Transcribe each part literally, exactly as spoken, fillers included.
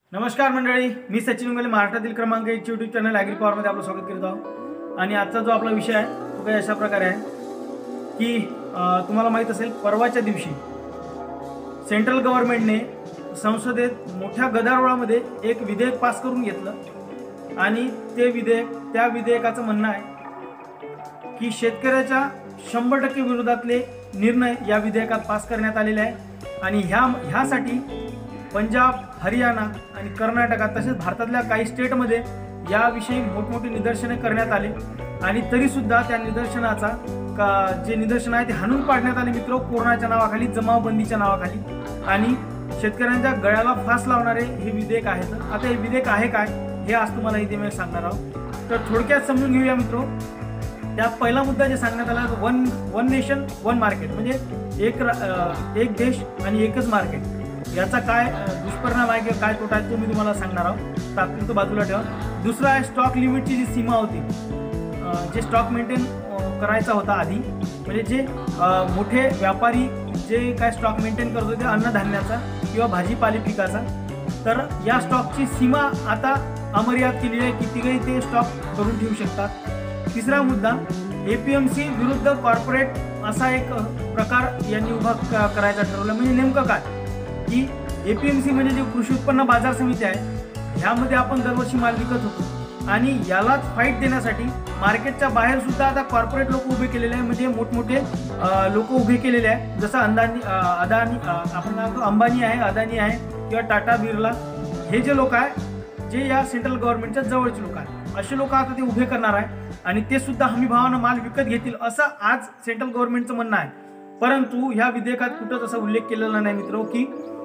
नमस्कार मंडळी, मी सचिन उंगले, महाराष्ट्रातील क्रमांक एक यूट्यूब चॅनल ॲग्री पॉवरमध्ये आपलं स्वागत करत आहोत। आणि आजचा जो आपला विषय आहे तो काही अशा प्रकारे आहे की तुम्हाला माहीत असेल, परवाच्या दिवशी सेंट्रल गव्हर्नमेंटने संसदेत मोठ्या गदारोळामध्ये एक विधेयक पास करून घेतलं। आणि ते विधेयक त्या विधेयकाचं म्हणणं आहे की शेतकऱ्याच्या शंभर टक्के विरोधातले निर्णय या विधेयकात पास करण्यात आलेले आहे। आणि ह्या ह्यासाठी पंजाब, हरियाणा आणि कर्नाटकात तसेच भारतातल्या काही स्टेटमध्ये याविषयी मोठमोठी निदर्शने करण्यात आले। आणि तरीसुद्धा त्या निदर्शनाचा का जे निदर्शन आहे ते हाणून पाडण्यात आले मित्र, कोरोनाच्या नावाखाली, जमावबंदीच्या नावाखाली। आणि शेतकऱ्यांच्या गळ्याला फास लावणारे हे विधेयक आहेत। आता हे विधेयक आहे काय हे आज तुम्हाला इथे मी सांगणार आहोत। तर थोडक्यात समजून घेऊया मित्रो। त्यात पहिला मुद्दा जे सांगण्यात आला, one one nation one market, म्हणजे एक एक देश आणि एकच मार्केट, याचा काय दुष्परिणाम आहे किंवा काय तोटा आहे तो मी तुम्हाला सांगणार आहोत। तात्पुरतं बाजूला ठेवा। दुसरा आहे स्टॉक लिमिटची जी सीमा होती, जे स्टॉक मेंटेन करायचा होता आधी, म्हणजे जे मोठे व्यापारी जे काय स्टॉक मेंटेन करत होते अन्नधान्याचा किंवा भाजीपाले पिकाचा, तर या स्टॉकची सीमा आता अमर्याद केलेली आहे, कितीही ते स्टॉक करून ठेवू शकतात। तिसरा मुद्दा, एपीएमसी विरुद्ध कॉर्पोरेट असा एक प्रकार यांनी उभा करायचा ठरवला। म्हणजे नेमकं काय की एपीएमसी म्हणजे जे कृषी उत्पन्न बाजार समिती आहे, ह्यामध्ये आपण दरवर्षी माल विकत होतो आणि यालाच फाईट देण्यासाठी मार्केटच्या बाहेर सुद्धा आता कॉर्पोरेट लोक उभे केलेले आहे। म्हणजे मोठमोठे लोक उभे केलेले आहे, जसं अंदानी अदानी आपण म्हणतो अंबानी आहे, अदानी आहे किंवा टाटा बिर्ला, हे जे लोक आहे जे या सेंट्रल गव्हर्नमेंटच्या जवळचे लोक आहेत, असे लोक आता ते उभे करणार आहे आणि ते सुद्धा हमी भावानं माल विकत घेतील असं आज सेंट्रल गव्हर्नमेंटचं म्हणणं आहे। परंतु ह्या विधेयकात कुठंच असा उल्लेख केलेला नाही मित्रो की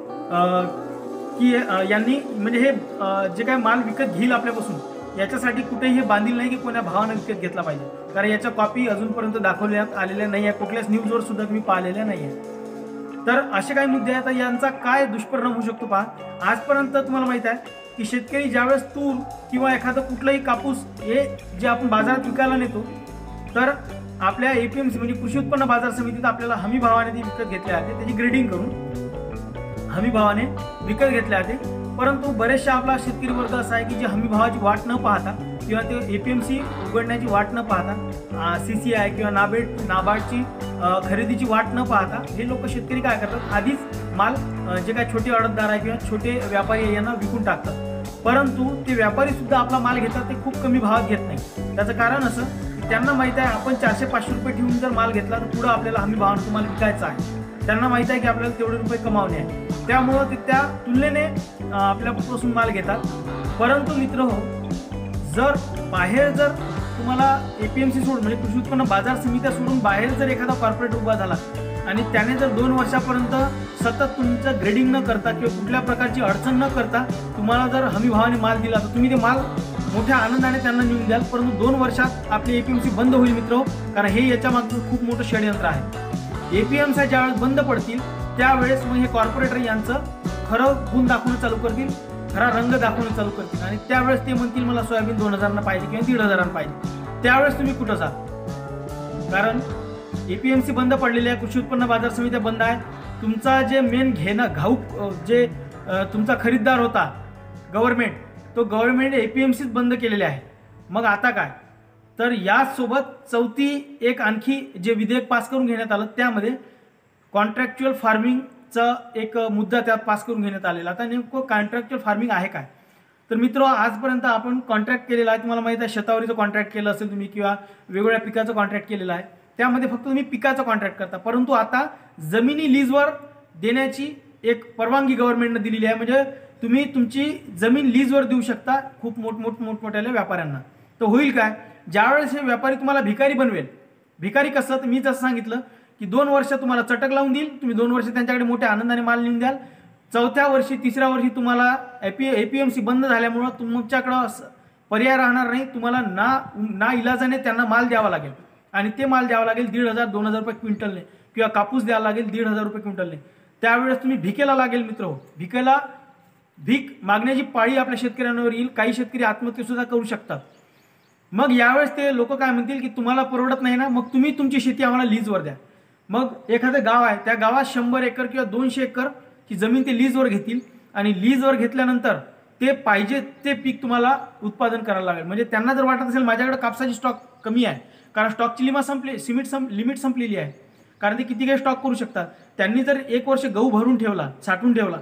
की यांनी म्हणजे हे जे काय माल विकत घेईल आपल्यापासून, याच्यासाठी कुठेही हे बांधील नाही की कोण्या भावानं विकत घेतला पाहिजे, कारण याच्या कॉपी अजूनपर्यंत दाखवण्यात आलेल्या नाही आहे, कुठल्याच न्यूजवर सुद्धा तुम्ही पाहिलेल्या नाही आहे। तर असे काही मुद्दे आहेत, यांचा काय दुष्परिणाम होऊ शकतो पहा। आजपर्यंत तुम्हाला माहित आहे की शेतकरी ज्यावेळेस तूर किंवा एखादं कुठलाही कापूस हे जे आपण बाजारात विकायला नेतो, तर आपल्या एपीएमसी म्हणजे कृषी उत्पन्न बाजार समितीत आपल्याला हमी भावाने ती विकत घेतले जाते, त्याची ग्रेडिंग करून हमी भावाने विकत घेतले जाते। परंतु बरेचशा आपला शेतकरी वर्ग असा आहे की जे हमी भावाची वाट न पाहता किंवा ते एपीएमसी उघडण्याची वाट न पाहता, सीसीआय किंवा नाबेड नाबार्डची खरेदीची वाट न पाहता हे लोक शेतकरी काय करतात, आधीच माल जे काय छोटे आडतदार आहे किंवा छोटे व्यापारी आहे यांना विकून टाकतात। परंतु ते व्यापारी सुद्धा आपला माल घेतात, ते खूप कमी भावात घेत नाही। त्याचं कारण असं की त्यांना माहित आहे आपण चारशे पाचशे रुपये ठेवून जर माल घेतला तर पुढे आपल्याला हमी भावानं तुम्हाला विकायचा आहे, त्यांना माहित आहे की आपल्याला तेवढे रुपये कमावणे आहे, त्यामुळं ते त्या तुलनेने आपल्यापासून माल घेतात। परंतु मित्र हो, जर बाहेर जर तुम्हाला एपीएमसी सोडून म्हणजे कृषी उत्पन्न बाजार समित्या सोडून बाहेर जर एखादा कॉर्पोरेट उभा झाला आणि त्याने जर दोन वर्षापर्यंत सतत तुमचं ग्रेडिंग न करता किंवा कुठल्या प्रकारची अडचण न करता तुम्हाला जर हमी भावाने माल दिला तर तुम्ही ते माल मोठ्या आनंदाने त्यांना नेऊन द्याल। परंतु दोन वर्षात आपली एपीएमसी बंद होईल मित्र, कारण हे याच्या मागचं खूप मोठं षडयंत्र आहे। एपीएमसी ज्यावेळेस बंद पडतील त्यावेळेस मग हे कॉर्पोरेटर यांचं खरं गुण दाखवणं चालू करतील, खरा रंग दाखवणं चालू करतील आणि त्यावेळेस ते म्हणतील मला सोयाबीन दोन हजारांना पाहिजे किंवा दीड हजारांना पाहिजे। त्यावेळेस तुम्ही कुठं जाल, कारण एपीएमसी बंद पडलेली आहे, कृषी उत्पन्न बाजार समित्या बंद आहे, तुमचा जे मेन घेणं घाऊक जे तुमचा खरीददार होता गव्हर्नमेंट, तो गव्हर्नमेंट एपीएमसीच बंद केलेले आहे। मग आता काय, तर यासोबत चौथी एक आणखी जे विधेयक पास करून घेण्यात आलं त्यामध्ये कॉन्ट्रॅक्च्युअल फार्मिंगचा एक मुद्दा त्यात पास करून घेण्यात आलेला। आता नेमकं कॉन्ट्रॅक्च्युअल फार्मिंग आहे काय, तर मित्र आजपर्यंत आपण कॉन्ट्रॅक्ट केलेला आहे, तुम्हाला माहिती आहे शेतावरीचं कॉन्ट्रॅक्ट केलं असेल तुम्ही किंवा वेगवेगळ्या पिकाचं कॉन्ट्रॅक्ट केलेलं आहे, त्यामध्ये फक्त तुम्ही पिकाचं कॉन्ट्रॅक्ट करता। परंतु आता जमिनी लीजवर देण्याची एक परवानगी गव्हर्नमेंटने दिलेली आहे, म्हणजे तुम्ही तुमची जमीन लीजवर देऊ शकता खूप मोठमोठ मोठमोठ्या व्यापाऱ्यांना। तर होईल काय, ज्यावेळेस हे व्यापारी तुम्हाला भिकारी बनवेल, भिकारी कसं, तर मी जसं सांगितलं की दोन वर्ष तुम्हाला चटक लावून देईल, तुम्ही दोन वर्ष त्यांच्याकडे मोठ्या आनंदाने माल नेऊन द्याल, चौथ्या वर्षी तिसऱ्या वर्षी तुम्हाला एपी एपीएमसी बंद झाल्यामुळं तुमच्याकडं पर्याय राहणार नाही, तुम्हाला ना ना इलाजाने त्यांना माल द्यावा लागेल आणि ते माल द्यावा लागेल दीड हजार दोन हजार रुपये क्विंटलने किंवा कापूस द्यावा लागेल दीड हजार रुपये क्विंटलने। त्यावेळेस तुम्ही भिकेला लागेल मित्र, भिकेला भीक मागण्याची पाळी आपल्या शेतकऱ्यांवर येईल, काही शेतकरी आत्महत्या सुद्धा करू शकतात। मग यावेळेस ते लोक काय म्हणतील की तुम्हाला परवडत नाही ना, मग तुम्ही तुमची शेती आम्हाला लीजवर द्या। मग एखादं गाव आहे, त्या गावात शंभर एकर किंवा दोनशे एकर ची जमीन ते लीजवर घेतील आणि लीजवर घेतल्यानंतर ते पाहिजे ते पीक तुम्हाला उत्पादन करायला लागेल. म्हणजे त्यांना जर वाटत असेल माझ्याकडे कापसाची स्टॉक कमी आहे, कारण स्टॉकची लिमिट संपली सिमिट सं लिमिट संपलेली आहे, कारण ते किती काही स्टॉक करू शकतात. त्यांनी जर एक वर्ष गहू भरून ठेवला, साठवून ठेवला,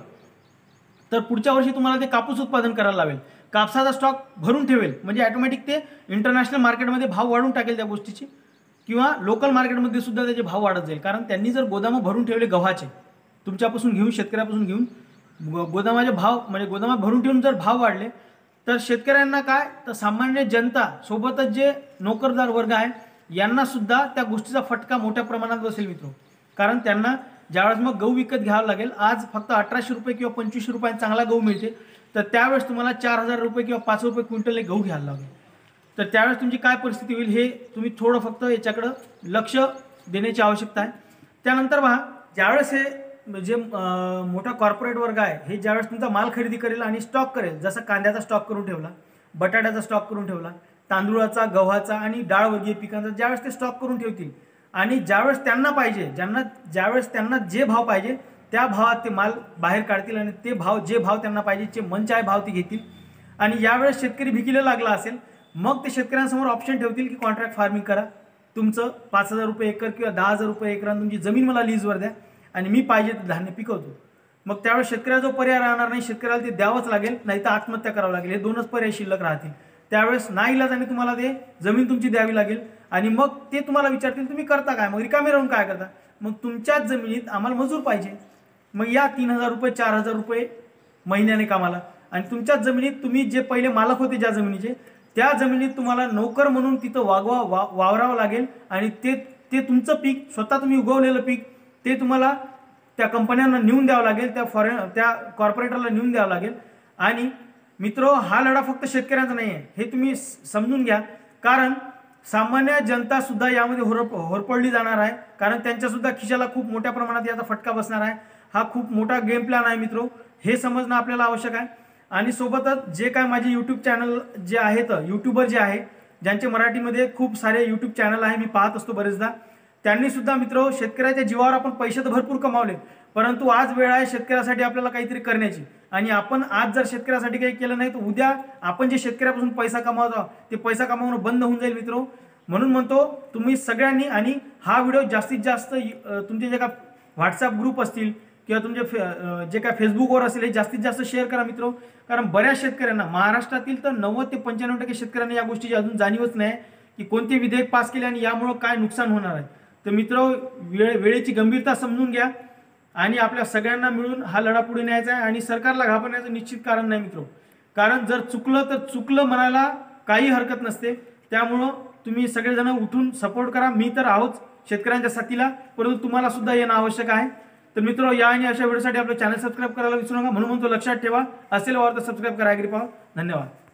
तर पुढच्या वर्षी तुम्हाला ते कापूस उत्पादन करायला लावेल. कापसाचा स्टॉक भरून ठेवेल म्हणजे ऑटोमॅटिक ते इंटरनॅशनल मार्केटमध्ये भाव वाढून टाकेल त्या गोष्टीची, किंवा लोकल मार्केटमध्ये सुद्धा त्याचे भाव वाढत जाईल. कारण त्यांनी जर गोदामं भरून ठेवले गव्हाचे, तुमच्यापासून घेऊन शेतकऱ्यापासून घेऊन गोदामाचे भाव म्हणजे गोदामात भरून ठेवून जर भाव वाढले, तर शेतकऱ्यांना काय, तर सामान्य जनता सोबतच जे नोकरदार वर्ग आहे यांना सुद्धा त्या गोष्टीचा फटका मोठ्या प्रमाणात बसेल मित्र. कारण त्यांना ज्यावेळेस मग गहू विकत घ्यावा लागेल, आज फक्त अठराशे रुपये किंवा पंचवीसशे रुपये चांगला गहू मिळते, तर त्यावेळेस तुम्हाला चार हजार रुपये किंवा पाच रुपये क्विंटल गहू घ्यायला लागेल. तर त्यावेळेस तुमची काय परिस्थिती होईल हे तुम्ही थोडं फक्त याच्याकडं लक्ष देण्याची आवश्यकता आहे. त्यानंतर पहा, ज्यावेळेस हे जे मोठा कॉर्पोरेट वर्ग आहे हे ज्यावेळेस तुमचा माल खरेदी करेल आणि स्टॉक करेल, जसं कांद्याचा स्टॉक करून ठेवला, बटाट्याचा स्टॉक करून ठेवला, तांदूळाचा, गव्हाचा आणि डाळवर्गीय पिकांचा ज्यावेळेस ते स्टॉक करून ठेवतील आणि ज्यावेळेस त्यांना पाहिजे, ज्यांना ज्यावेळेस त्यांना जे भाव पाहिजे त्या भावात ते माल बाहेर काढतील आणि ते भाव जे भाव त्यांना पाहिजे जे मनचाहे भाव ते घेतील. आणि यावेळेस शेतकरी भिकीला लागला असेल, मग ते शेतकऱ्यांसमोर ऑप्शन ठेवतील की कॉन्ट्रॅक्ट फार्मिंग करा, तुमचं पाच हजार रुपये एकर किंवा दहा हजार रुपये एकरात तुमची जमीन मला लीजवर द्या आणि मी पाहिजे ते धान्य पिकवतो. मग त्यावेळेस शेतकऱ्याचा जो पर्याय राहणार नाही, शेतकऱ्याला ते द्यावंच लागेल, नाही तर आत्महत्या करावं लागेल. हे दोनच पर्याय शिल्लक राहतील. त्यावेळेस नाईलाजाने तुम्हाला ते जमीन तुमची द्यावी लागेल आणि मग ते तुम्हाला विचारतील तुम्ही करता काय, मग रिकामे राहून काय करता. मग तुमच्याच जमिनीत आम्हाला मजूर पाहिजे, मग या तीन हजार रुपये चार हजार रुपये महिन्याने कामाला, आणि तुमच्याच जमिनीत तुम्ही जे पहिले मालक होते ज्या जमिनीचे, त्या जमिनीत तुम्हाला नोकर म्हणून तिथं वागवा वा वावरावं लागेल आणि ते ते तुमचं पीक, स्वतः तुम्ही उगवलेलं पीक, ते तुम्हाला त्या कंपन्यांना नेऊन द्यावं लागेल, त्या फॉरेन त्या कॉर्पोरेटरला नेऊन द्यावं लागेल. आणि मित्रो, हा लढा फक्त शेतकऱ्यांचा नाही आहे, हे तुम्ही समजून घ्या. कारण सामान्य जनता सुद्धा यामध्ये होर होरपळली जाणार आहे, कारण त्यांच्यासुद्धा खिशाला खूप मोठ्या प्रमाणात याचा फटका बसणार आहे. हा खूप मोठा गेम प्लॅन आहे मित्रो, हे समजणं आपल्याला आवश्यक आहे. आणि सोबतच जे काय माझे यूट्यूब चॅनल जे आहेत, यूट्यूबर जे आहे, ज्यांचे मराठीमध्ये खूप सारे यूट्यूब चॅनल आहे, मी पाहत असतो बरेचदा, त्यांनी सुद्धा मित्रो शेतकऱ्याच्या जीवावर आपण पैसे तर भरपूर कमावले, परंतु आज वेळ आहे शेतकऱ्यासाठी आपल्याला काहीतरी करण्याची. आणि आपण आज जर शेतकऱ्यासाठी काही केलं नाही, तर उद्या आपण जे शेतकऱ्यापासून पैसा कमावतो ते पैसा कमावणं बंद होऊन जाईल मित्रो. म्हणून म्हणतो तुम्ही सगळ्यांनी, आणि हा व्हिडिओ जास्तीत जास्त तुमचे जे का व्हॉट्सअप ग्रुप असतील किंवा तुमचे फे जे काय फेसबुकवर असेल हे जास्तीत जास्त शेअर करा मित्रो. कारण बऱ्याच शेतकऱ्यांना, महाराष्ट्रातील तर नव्वद ते पंच्याण्णव टक्के शेतकऱ्यांना या गोष्टीची अजून जाणीवच नाही की कोणते विधेयक पास केले आणि यामुळं काय नुकसान होणार आहे. तर मित्रो, वेळ वेळेची गंभीरता समजून घ्या आणि आपल्या सगळ्यांना मिळून हा लढा पुढे न्यायचा आहे. आणि सरकारला घाबरण्याचं निश्चित कारण नाही मित्रो, कारण जर चुकलं तर चुकलं म्हणायला काही हरकत नसते. त्यामुळं तुम्ही सगळेजण उठून सपोर्ट करा. मी तर आहोत शेतकऱ्यांच्या साथीला, परंतु तुम्हाला सुद्धा येणं आवश्यक आहे. तर मित्रो, या आणि अशा व्हिडिओसाठी आपलं चॅनल सबस्क्राईब करायला विसरू नका. म्हणून म्हणतो लक्षात ठेवा, असेल वावर तर सबस्क्राईब करा ॲग्री पॉवर. धन्यवाद.